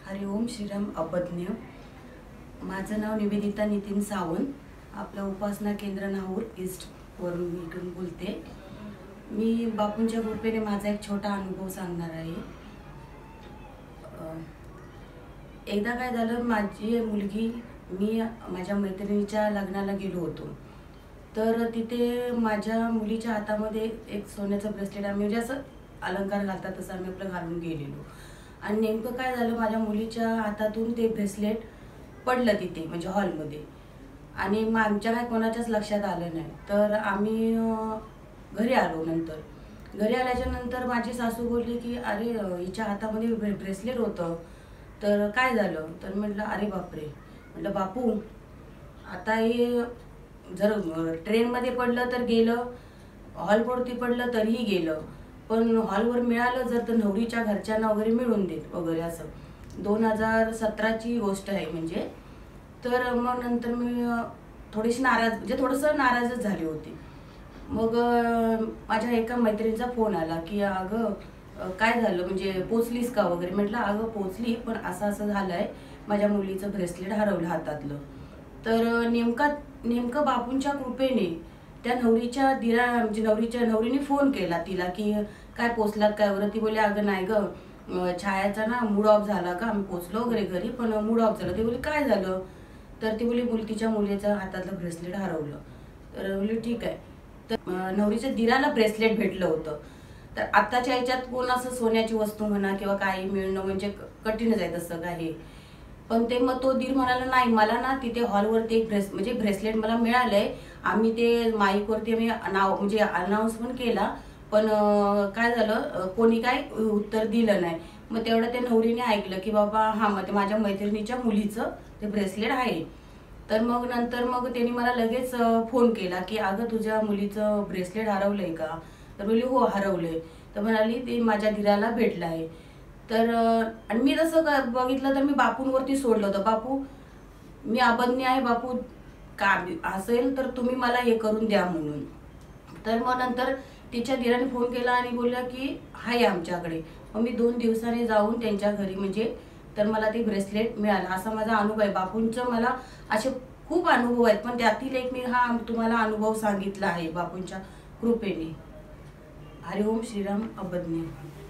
हरिओम श्रीराम अपज्ञ। माझं नाव निवेदिता नितीन सावंत। आपलं उपासना केंद्र नाहूर ईस्ट वरून मी इकडून बोलते। मी बापूंच्या कृपेने माझा एक छोटा अनुभव सांगणार आहे। एकदा काय झालं, माझी मुलगी मी माझ्या मैत्रिणीच्या लग्नाला गेलो होतो। तर तिथे माझ्या मुलीच्या हातामध्ये एक सोन्याचं ब्रेसलेट आम्ही म्हणजे असं अलंकार घालतात तसं आम्ही आपलं घालून गेलेलो। आणि नेमकं काय झालं, माझ्या मुलीच्या हातातून ते ब्रेसलेट पडलं तिथे म्हणजे हॉलमध्ये। आणि मग आमच्या काय कोणाच्याच लक्षात आलं नाही। तर आम्ही घरी आलो। घरी आल्याच्या नंतर माझी सासू बोलली की अरे हिच्या हातामध्ये ब्रेसलेट होतं, तर काय झालं? तर म्हटलं अरे बापरे, म्हटलं बापू आता हे जर ट्रेनमध्ये पडलं तर गेलं, हॉलवरती पडलं तरीही गेलं, पण हॉलवर मिळालं जर तर नवरीच्या घरच्यांना वगैरे मिळून देत वगैरे असं 2017ची गोष्ट आहे म्हणजे। तर मग नंतर मी थोडीशी नाराज म्हणजे थोडंसं नाराजच झाली होती। मग माझ्या एका मैत्रिणीचा फोन आला की अगं काय झालं म्हणजे पोचलीस का वगैरे। म्हटलं अगं पोचली, पण असं असं झालंय, माझ्या मुलीचं ब्रेसलेट हरवलं हातातलं। तर नेमकं बापूंच्या कृपेने त्या नवरीच्या म्हणजे नवरीने फोन केला तिला की काय पोचलात काय वगैरे। ती बोलली अगं नाही ग, छायाचा ना मूड ऑफ झाला का, आम्ही पोचलो वगैरे घरी पण मूड ऑफ झालं। ती बोलली काय झालं? तर ती बोलली तिच्या मुलीचं हातातलं ब्रेसलेट हरवलं। तर बोलली ठीक आहे। तर नवरीच्या दिराला ब्रेसलेट भेटलं होतं। तर आत्ताच्या ह्याच्यात कोण असं सोन्याची वस्तू म्हणा किंवा काही मिळणं म्हणजे कठीणच आहे तसं काही। पण ते मग तो दीर म्हणाला नाही, मला ना तिथे हॉलवरती एक ब्रेसलेट मला मिळालंय। आम्ही ते माईकवरती आम्ही नाव म्हणजे अनाऊन्स पण केला, पण काय झालं कोणी काय उत्तर दिलं नाही। मग तेवढं त्या नवरीने ऐकलं की बाबा हा मग माझ्या मैत्रिणीच्या मुलीचं ते ब्रेसलेट आहे। तर मग नंतर मग त्यांनी मला लगेच फोन केला की अगं तुझ्या मुलीचं ब्रेसलेट हरवलंय का? तर बोलली हो हरवलंय। तर म्हणाली ते माझ्या दिराला भेटलं आहे। तर आणि मी जसं बघितलं तर मी बापूंवरती सोडलं होतं, बापू मी अबज्ञ आहे, बापू का असेल तर तुम्ही मला हे करून द्या म्हणून। तर मग नंतर तिच्या दिराने फोन केला आणि बोलला की हाय आमच्याकडे। मग मी 2 दिवसांनी जाऊन त्यांच्या घरी म्हणजे तर मला ते ब्रेसलेट मिळालं। असा माझा अनुभव आहे। बापूंचं मला असे खूप अनुभव आहेत, पण त्यातील एक मी हा तुम्हाला अनुभव सांगितला आहे बापूंच्या कृपेने। हरिओम श्रीराम अपज्ञ।